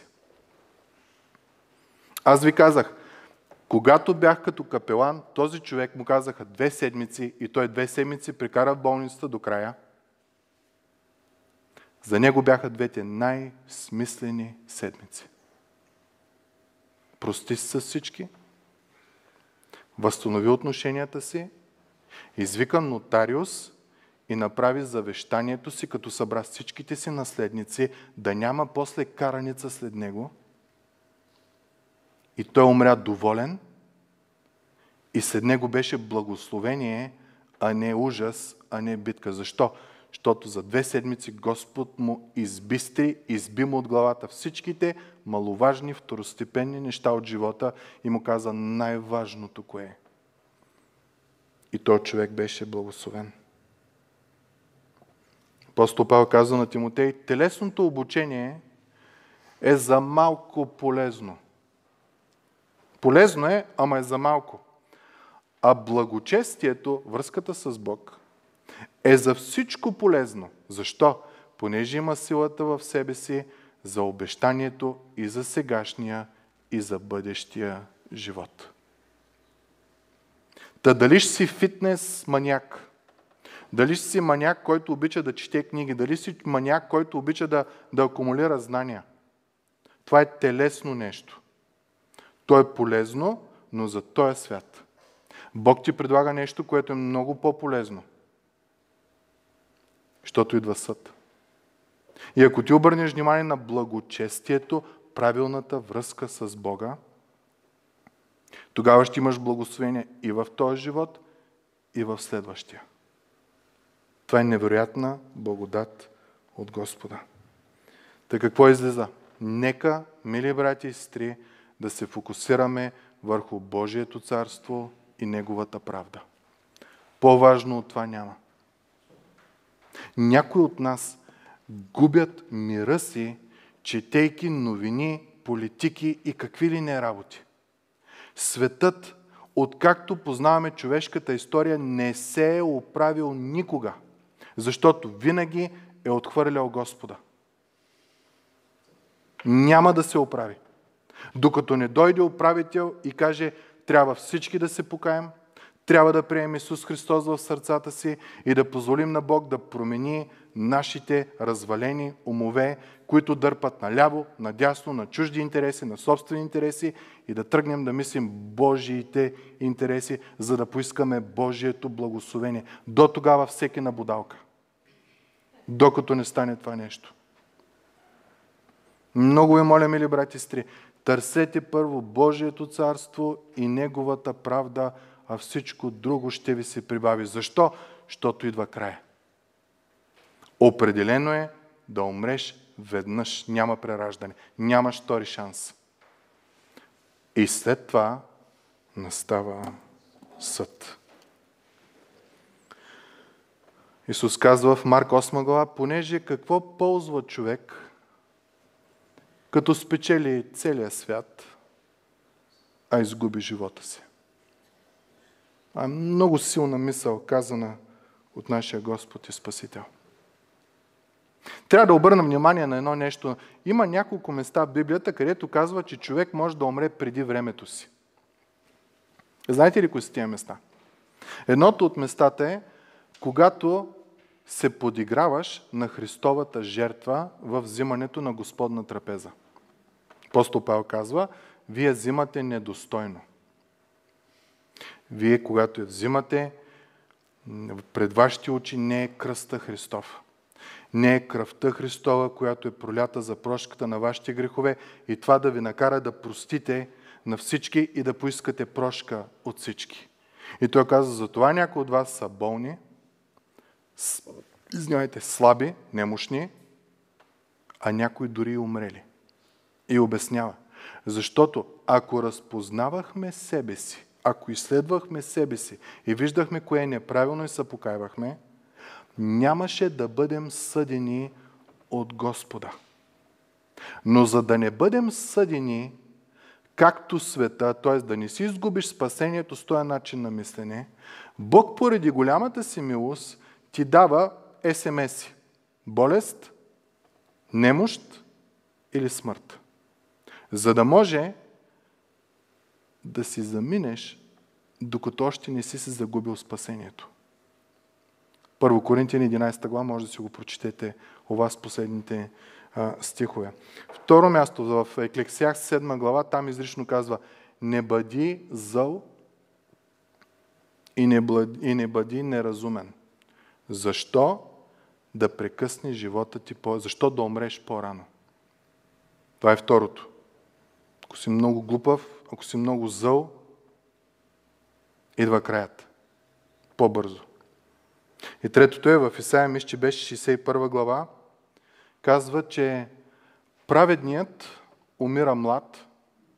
Аз ви казах, когато бях като капелан, този човек му казаха 2 седмици и той 2 седмици прекара в болницата до края. За него бяха 2 най-смислени седмици. Прости се с всички, възстанови отношенията си, извика нотариус и направи завещанието си, като събра всичките си наследници, да няма после караница след него. И той умря доволен и след него беше благословение, а не ужас, а не битка. Защо? Защото за 2 седмици Господ му избистри, изби му от главата всичките маловажни, второстепенни неща от живота и му каза най-важното кое е. И този човек беше благословен. Апостол Павел казва на Тимотей: телесното обучение е за малко полезно. Полезно е, ама е за малко. А благочестието, връзката с Бог, е за всичко полезно. Защо? Понеже има силата в себе си за обещанието и за сегашния, и за бъдещия живот. Та дали ще си фитнес маняк, дали ще си маняк, който обича да чете книги, дали си маняк, който обича да акумулира знания. Това е телесно нещо. То е полезно, но за този свят. Бог ти предлага нещо, което е много по-полезно. Защото идва съд. И ако ти обърнеш внимание на благочестието, правилната връзка с Бога, тогава ще имаш благословение и в този живот, и в следващия. Това е невероятна благодат от Господа. Та какво излиза? Нека, мили брати и сестри, да се фокусираме върху Божието царство и Неговата правда. По-важно от това няма. Някои от нас губят мира си, четейки новини, политики и какви ли не работи. Светът, откакто познаваме човешката история, не се е оправил никога, защото винаги е отхвърлял Господа. Няма да се оправи. Докато не дойде управител и каже: трябва всички да се покаем, трябва да приемем Исус Христос в сърцата си и да позволим на Бог да промени нашите развалени умове, които дърпат наляво, надясно, на чужди интереси, на собствени интереси и да тръгнем да мислим Божиите интереси, за да поискаме Божието благословение. До тогава всеки на будалка. Докато не стане това нещо. Много ви моля, мили брати и сестри, търсете първо Божието царство и Неговата правда, а всичко друго ще ви се прибави. Защо? Защото идва края. Определено е да умреш веднъж. Няма прераждане. Нямаш втори шанс. И след това настава съд. Исус казва в Марк 8 глава: понеже какво ползва човек, като спечели целия свят, а изгуби живота си? Това е много силна мисъл, казана от нашия Господ и Спасител. Трябва да обърнем внимание на едно нещо. Има няколко места в Библията, където казва, че човек може да умре преди времето си. Знаете ли кои са тия места? Едното от местата е, когато се подиграваш на Христовата жертва в взимането на Господна трапеза. Апостол Павел казва, вие взимате недостойно. Вие, когато я взимате, пред вашите очи не е кръста Христов. Не е кръвта Христова, която е пролята за прошката на вашите грехове и това да ви накара да простите на всички и да поискате прошка от всички. И той казва, затова някои от вас са болни, слаби, немощни, а някои дори и умрели. И обяснява. Защото ако разпознавахме себе си, ако изследвахме себе си и виждахме кое е неправилно и се покайвахме, нямаше да бъдем съдени от Господа. Но за да не бъдем съдени както света, т.е. да не си изгубиш спасението с този начин на мислене, Бог поради голямата си милост ти дава СМС-и. Болест, немощ или смърт. За да може да си заминеш, докато още не си загубил спасението. 1 Коринтияни 11 глава, може да си го прочетете у вас последните стихове. Второ място в Еклесиаст 7 глава, там изрично казва, не бъди зъл и не бъди неразумен. Защо да прекъснеш живота ти, защо да умреш по-рано? Това е второто. Ако си много глупав, ако си много зъл, идва краят. По-бързо. И третото е в Исаия, мисля, че беше 61 глава, казва, че праведният умира млад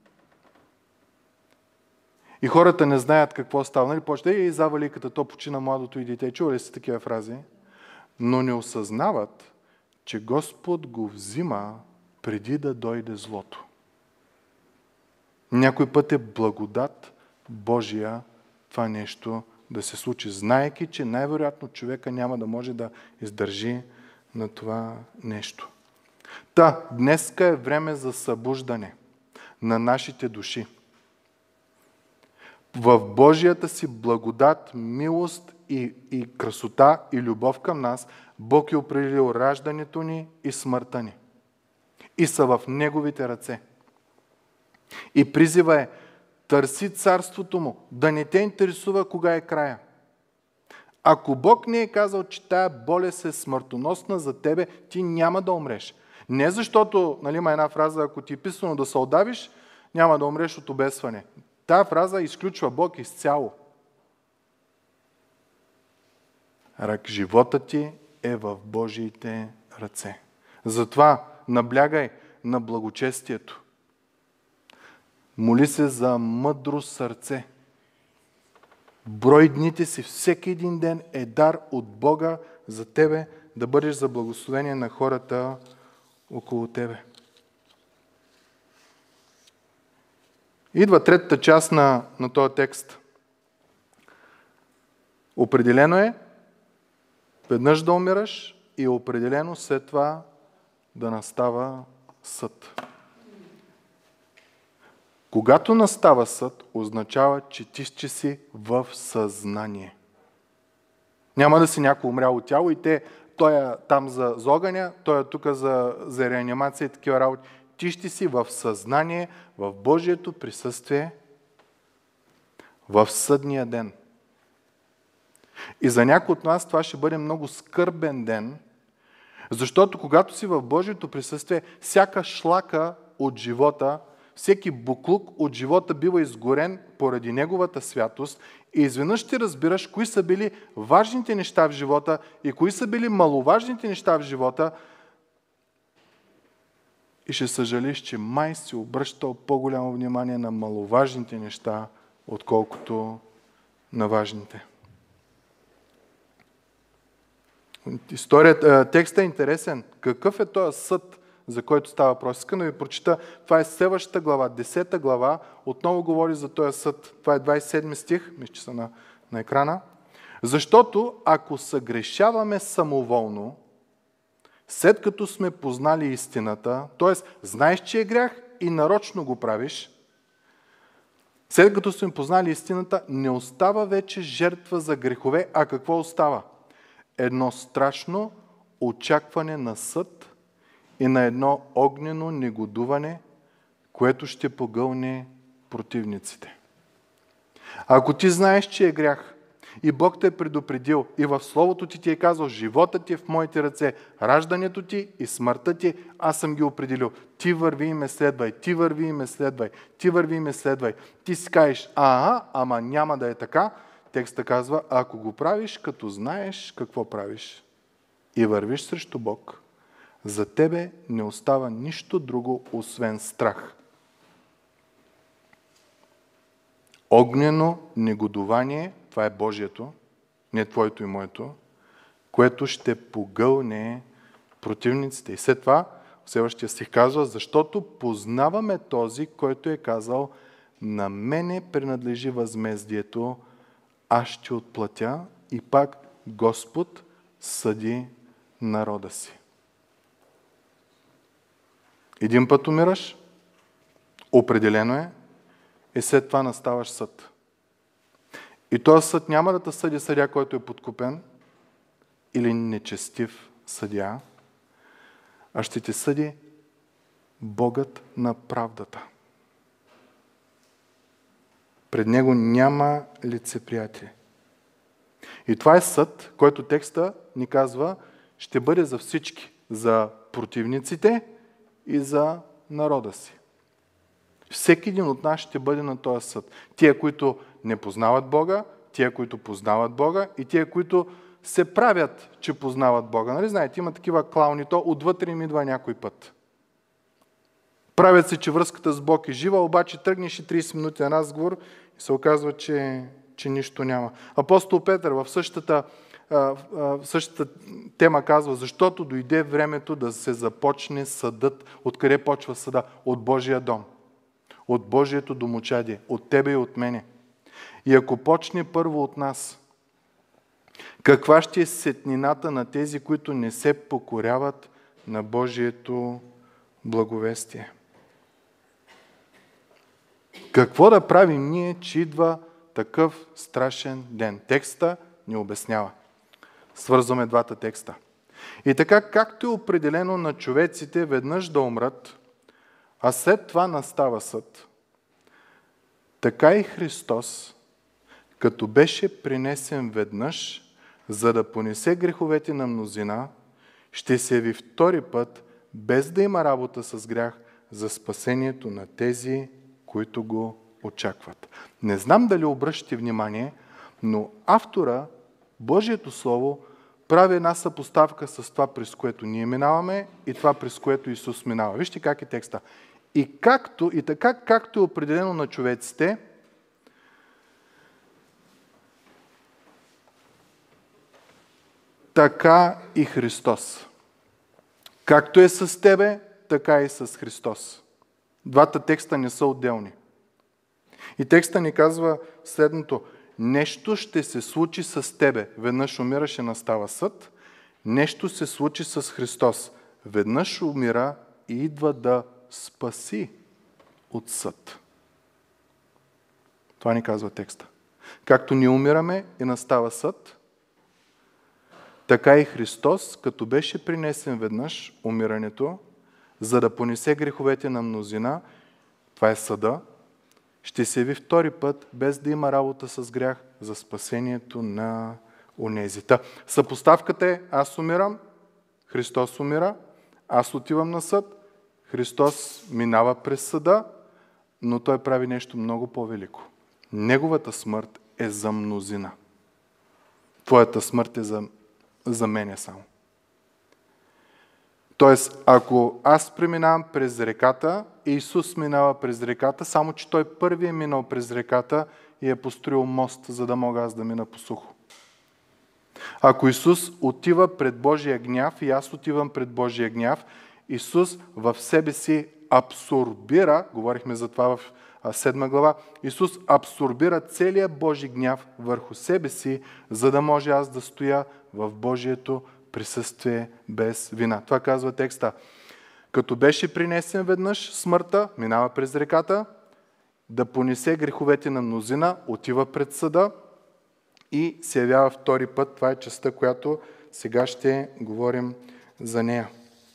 и хората не знаят какво става. Нали, почта и заваликата, то почина младото и дете. Чували ли са такива фрази? Но не осъзнават, че Господ го взима преди да дойде злото. Някой път е благодат Божия това нещо да се случи, знаейки, че най-вероятно човека няма да може да издържи на това нещо. Днеска е време за събуждане на нашите души. В Божията си благодат, милост и красота и любов към нас, Бог е определил раждането ни и смъртта ни. И са в Неговите ръце. И призива е, търси царството му, да не те интересува кога е края. Ако Бог не е казал, че тая болест е смъртоносна за тебе, ти няма да умреш. Не защото, има една фраза, ако ти е писано да се отдавиш, няма да умреш от обесване. Тая фраза изключва Бог изцяло. Живота ти е в Божиите ръце. Затова наблягай на благочестието. Моли се за мъдро сърце. Брой дните си всеки един ден е дар от Бога за тебе да бъдеш за благословение на хората около тебе. Идва третата част на този текст. Определено е веднъж да умираш и определено след това да настава съд. Когато настава съд, означава, че ти си в съзнание. Няма да си някой умряло тяло и той е там за огъня, той е тук за реанимация и такива работи. Ти ще си в съзнание, в Божието присъствие, в съдния ден. И за някой от нас това ще бъде много скърбен ден, защото когато си в Божието присъствие, всяка шлака от живота, всеки буклук от живота бива изгорен поради Неговата святост и изведнъж ще разбираш кои са били важните неща в живота и кои са били маловажните неща в живота и ще съжалиш, че май си обръщал по-голямо внимание на маловажните неща, отколкото на важните. Текстът е интересен. Какъв е този съд, за който става въпрос? Искам да ви прочита. Това е следващата глава, 10 глава. Отново говори за този съд. Това е 27 стих. Мисля, че са на екрана. Защото ако съгрешаваме самоволно, след като сме познали истината, т.е. знаеш, че е грях и нарочно го правиш, след като сме познали истината, не остава вече жертва за грехове, а какво остава? Едно страшно очакване на съд и на едно огнено негодуване, което ще погълне противниците. Ако ти знаеш, че е грях и Бог те е предупредил и в Словото ти е казал, животът ти е в моите ръце, раждането ти и смъртта ти, аз съм ги определил. Ти върви и ме следвай, ти върви и ме следвай, ти върви и ме следвай. Ти си кажеш, ама няма да е така. Текстът казва, ако го правиш, като знаеш какво правиш и вървиш срещу Бог, за тебе не остава нищо друго, освен страх. Огнено негодование, това е Божието, не твоето и моето, което ще погълне противниците. И след това, в следващия стих казва, защото познаваме този, който е казал, на мене принадлежи възмездието, аз ще отплатя, и пак Господ съди народа си. Един път умираш, определено е, и след това наставаш съд. И този съд няма да те съди съдия, който е подкупен или нечестив съдия, а ще те съди Богът на правдата. Пред Него няма лицеприятие. И това е съд, който текста ни казва, ще бъде за всички, за противниците и за народа си. Всеки един от нас ще бъде на този съд. Тия, които не познават Бога, тия, които познават Бога и тия, които се правят, че познават Бога. Нали знаете, има такива клауни, то отвътре им идва някой път. Правят се, че връзката с Бог е жива, обаче тръгнеш и 30 минути на разговор и се оказва, че нищо няма. Апостол Петър в същата тема казва, защото дойде времето да се започне съдът. Откъде почва съда? От Божия дом. От Божието домочадие. От тебе и от мене. И ако почне първо от нас, каква ще е сетнината на тези, които не се покоряват на Божието благовестие? Какво да правим ние, че идва такъв страшен ден? Текста ни обяснява. Свързваме двата текста. И така, както е определено на човеците веднъж да умрат, а след това настава съд, така и Христос, като беше принесен веднъж, за да понесе греховете на мнозина, ще се яви втори път, без да има работа с грях, за спасението на тези, които го очакват. Не знам дали обръщате внимание, но автора, Божието Слово, прави една съпоставка с това, през което ние минаваме и това, през което Исус минава. Вижте как е текста. И така, както е определено на човеците, така и Христос. Както е с тебе, така и с Христос. Двата текста не са отделни. И текста ни казва следното. Нещо ще се случи с тебе. Веднъж умираш и настава съд. Нещо се случи с Христос. Веднъж умира и идва да спаси от съд. Това ни казва текста. Както ние умираме и настава съд, така и Христос, като беше принесен веднъж умирането, за да понесе греховете на мнозина, това е съда, ще се яви втори път, без да има работа с грях, за спасението на онезита. Съпоставката е, аз умирам, Христос умира, аз отивам на съд, Христос минава през съда, но Той прави нещо много по-велико. Неговата смърт е за мнозина. Твоята смърт е за мене само. Тоест, ако аз преминавам през реката, Исус минава през реката, само че Той първи е минал през реката и е построил мост, за да мога аз да мина по сухо. Ако Исус отива пред Божия гняв и аз отивам пред Божия гняв, Исус в себе си абсорбира, говорихме за това в 7 глава, Исус абсорбира целия Божи гняв върху себе си, за да може аз да стоя в Божието присъствие без вина. Това казва текста. Като беше принесен веднъж смъртта, минава през реката, да понесе греховете на мнозина, отива пред съда и се явява втори път. Това е частта, която сега ще говорим за нея.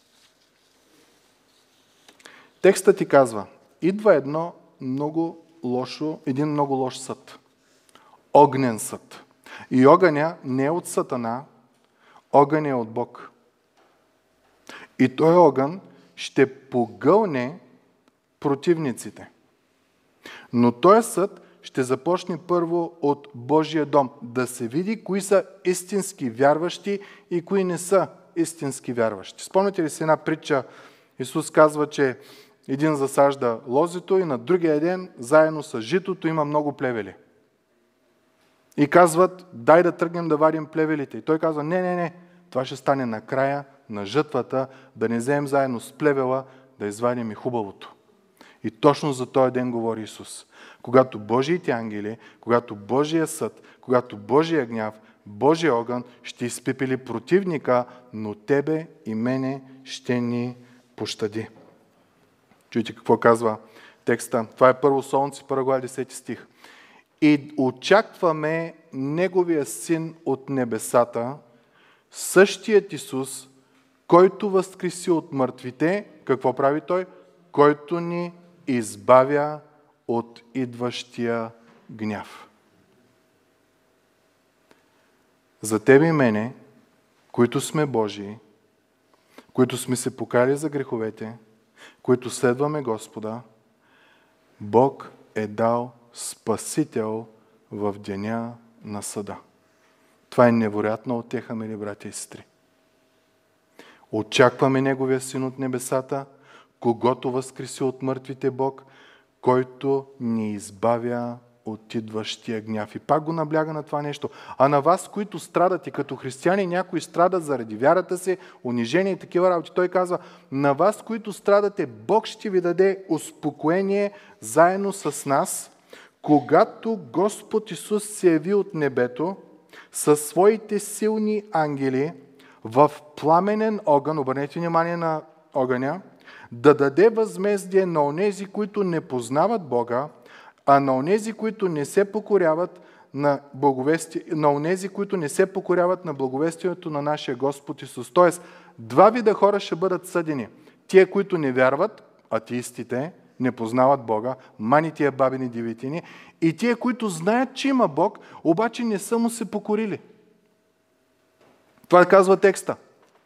Текстът ти казва, идва един много лош съд. Огнен съд. И огъня не е от Сатана, огън е от Бог. И този огън ще погълне противниците. Но този съд ще започне първо от Божия дом. Да се види кои са истински вярващи и кои не са истински вярващи. Спомняте ли си една притча? Исус казва, че един засажда лозето и на другия ден, заедно с житото, има много плевели. И казват, дай да тръгнем да вадим плевелите. И той казва, не, това ще стане на края на жътвата, да не вземем заедно с плевела, да извадим и хубавото. И точно за този ден говори Исус. Когато Божиите ангели, когато Божия съд, когато Божия гняв, Божия огън ще изпипели противника, но тебе и мене ще ни пощади. Чуйте какво казва текста. Това е Първо Солунци, 1 глава, 10 стих. И очакваме Неговия Син от небесата, същият Исус, който възкреси от мъртвите, какво прави Той? Който ни избавя от идващия гняв. За тебе и мене, които сме Божии, които сме се покаяли за греховете, които следваме Господа, Бог е дал Спасител в деня на съда. Това е невероятна утеха, мили братя и сестри. Очакваме Неговия Син от небесата, когото възкреси от мъртвите Бог, който ни избавя от идващия гняв. И пак го набляга на това нещо. А на вас, които страдат и като християни, някои страдат заради вярата си, унижение и такива работи. Той казва, на вас, които страдате, Бог ще ви даде успокоение заедно с нас, когато Господ Исус се яви от небето със своите силни ангели в пламенен огън, обърнете внимание на огъня, да даде възмездие на онези, които не познават Бога, а на онези, които не се покоряват на благовестието на нашия Господ Исус. Тоест, два вида хора ще бъдат съдени. Тие, които не вярват, атеистите, не познават Бога, манития бабини девитини, и тие, които знаят, че има Бог, обаче не са му се покорили. Това казва текста.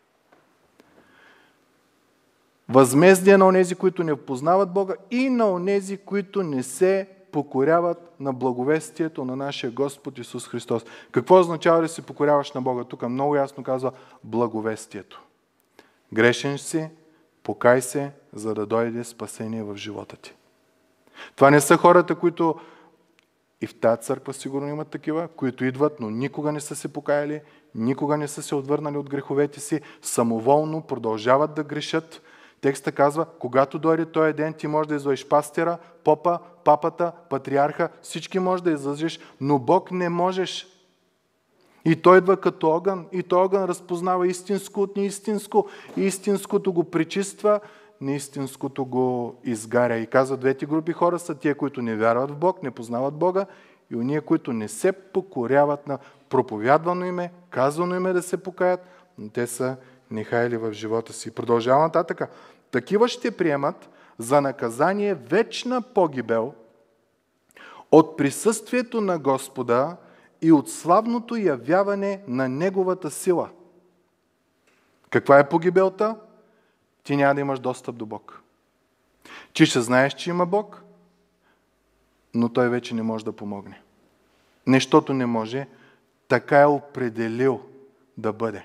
Възмездие на онези, които не познават Бога, и на онези, които не се покоряват на благовестието на нашия Господ Исус Христос. Какво означава да се покоряваш на Бога? Тук много ясно казва благовестието. Грешен си, покай се, за да дойде спасение в живота ти. Това не са хората, които и в тази църква сигурно имат такива, които идват, но никога не са се покаяли, никога не са се отвърнали от греховете си, самоволно продължават да грешат. Текста казва, когато дойде този ден, ти можеш да излъжеш пастира, попа, папата, патриарха, всички можеш да излъжеш, но Бог не можеш. И Той идва като огън, и той огън разпознава истинско от неистинско, и истинското го пречиства, неистинското го изгаря. И казва, двете групи хора са тия, които не вярват в Бог, не познават Бога, и уния, които не се покоряват на проповядвано име, казвано име да се покаят, но те са нехайли в живота си. Продължава нататък. Такива ще приемат за наказание вечна погибел от присъствието на Господа и от славното явяване на Неговата сила. Каква е погибелта? Ти няма да имаш достъп до Бог. Ти ще знаеш, че има Бог, но Той вече не може да помогне. Нещото не може, така е определил да бъде.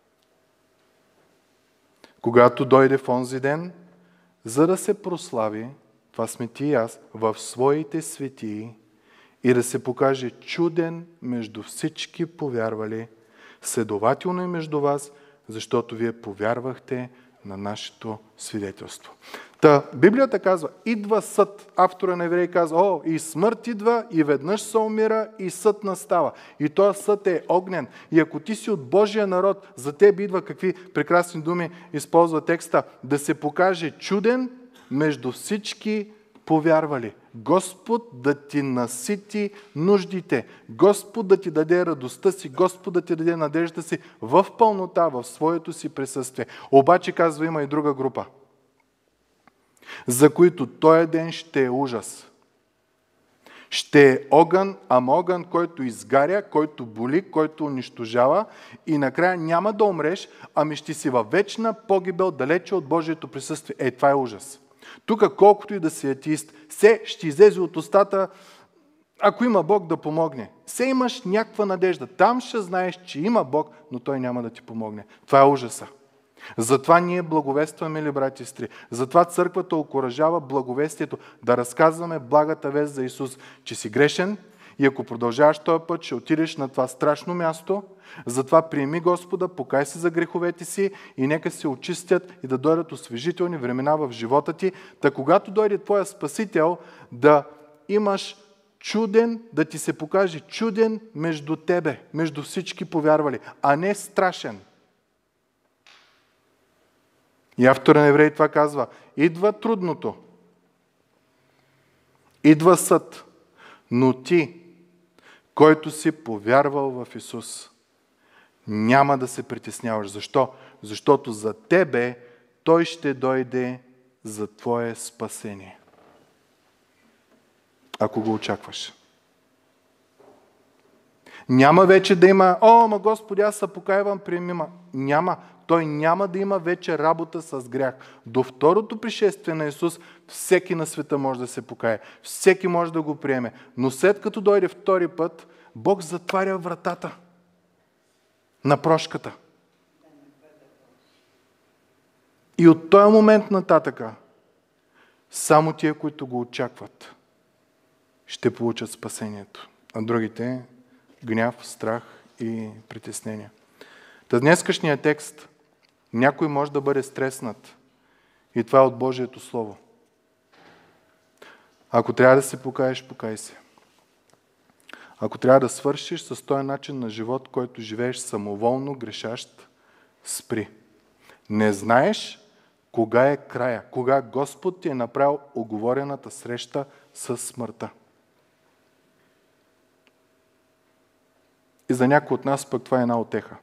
Когато дойде в онзи ден, за да се прослави, това сме ти и аз, в своите светии и да се покаже чуден между всички повярвали, следователно и между вас, защото вие повярвахте на нашето свидетелство. Библията казва, идва съд. Автора на Евреи казва, и смърт идва, и веднъж се умира, и съд настава. И този съд е огнен. И ако ти си от Божия народ, за теб идва, какви прекрасни думи използва текста, да се покаже чуден между всички повярвали. Господ да ти насити нуждите. Господ да ти даде радостта си. Господ да ти даде надеждата си в пълнота, в своето си присъствие. Обаче, казва, има и друга група, за които този ден ще е ужас. Ще е огън, ама огън, който изгаря, който боли, който унищожава и накрая няма да умреш, ами ще си във вечна погибел, далече от Божието присъствие. Това е ужас. Тук, колкото и да си атеист, все ще излезе от устата, ако има Бог да помогне. Все имаш някаква надежда. Там ще знаеш, че има Бог, но Той няма да ти помогне. Това е ужаса. Затова ние благовестваме, ли, брати и сестри? Затова църквата окуражава благовестието, да разказваме благата вест за Исус, че си грешен и ако продължаваш този път, ще отидеш на това страшно място. Затова приеми Господа, покай се за греховете си и нека се очистят и да дойдат освежителни времена в живота ти. Та когато дойде Твоя Спасител, да имаш чуден, да ти се покаже чуден между тебе, между всички повярвали, а не страшен. И автора на Евреи това казва, идва трудното, идва съд, но ти, който си повярвал в Исус, няма да се притесняваш. Защо? Защото за тебе Той ще дойде за твое спасение. Ако го очакваш. Няма вече да има, ама Господи, аз се покаявам, приеми ма. Няма. Той няма да има вече работа с грях. До второто пришествие на Исус всеки на света може да се покае. Всеки може да го приеме. Но след като дойде втори път, Бог затваря вратата на прошката. И от този момент нататъка само тия, които го очакват, ще получат спасението. А другите гняв, страх и притеснение. Та днескашният текст някой може да бъде стреснат. И това е от Божието Слово. Ако трябва да се покаеш, покай се. Ако трябва да свършиш с този начин на живот, който живееш самоволно, грешащ, спри. Не знаеш кога е края, кога Господ ти е направил уговорената среща с смъртта. И за някой от нас пък това е една утеха.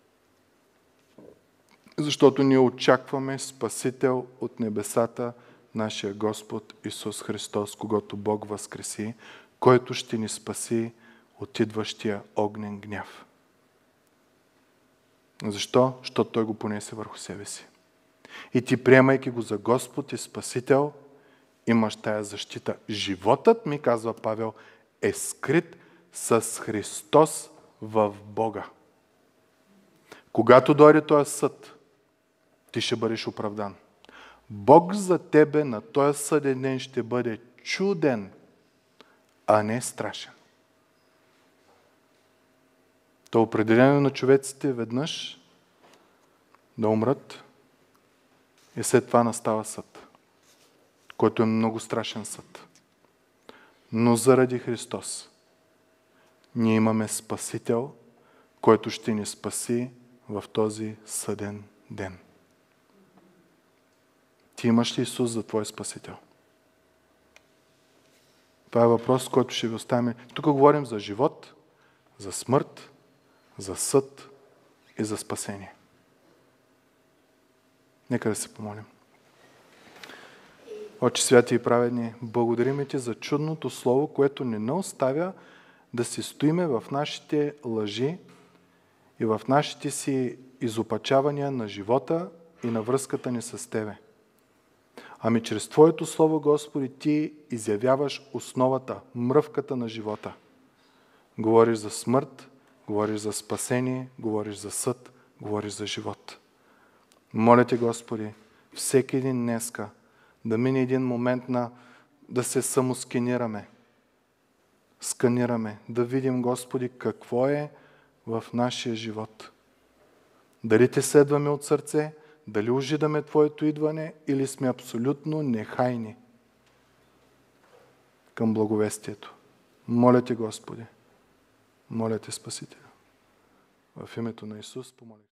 Защото ние очакваме Спасител от небесата, нашия Господ Исус Христос, когото Бог възкреси, който ще ни спаси от идващия огнен гняв. Защо? Защото Той го понесе върху себе си. И ти, приемайки го за Господ и Спасител, имаш тая защита. Животът, ми казва Павел, е скрит с Христос в Бога. Когато дойде този съд, ти ще бъдеш оправдан. Бог за тебе на този съден ден ще бъде чуден, а не страшен. То определено на човеците веднъж да умрат и след това настава съд, който е много страшен съд. Но заради Христос ние имаме Спасител, който ще ни спаси в този съден ден. Ти имаш ли Исус за твой Спасител? Това е въпрос, който ще ви оставим. Тук говорим за живот, за смърт, за съд и за спасение. Нека да се помолим. Отче святи и праведни, благодарим Ти за чудното Слово, което не оставя да се стоиме в нашите лъжи и в нашите си изопачавания на живота и на връзката ни с Тебе. Ами чрез Твоето Слово, Господи, Ти изявяваш основата, мръвката на живота. Говориш за смърт, говориш за спасение, говориш за съд, говориш за живот. Моля Те, Господи, всеки един днеска да мине един момент на да се самосканираме. Сканираме, да видим, Господи, какво е в нашия живот. Дали Те следваме от сърце, дали ожидаме Твоето идване или сме абсолютно нехайни към благовестието. Моля Те, Господи, моля Те, Спасителю. В името на Исус помоля.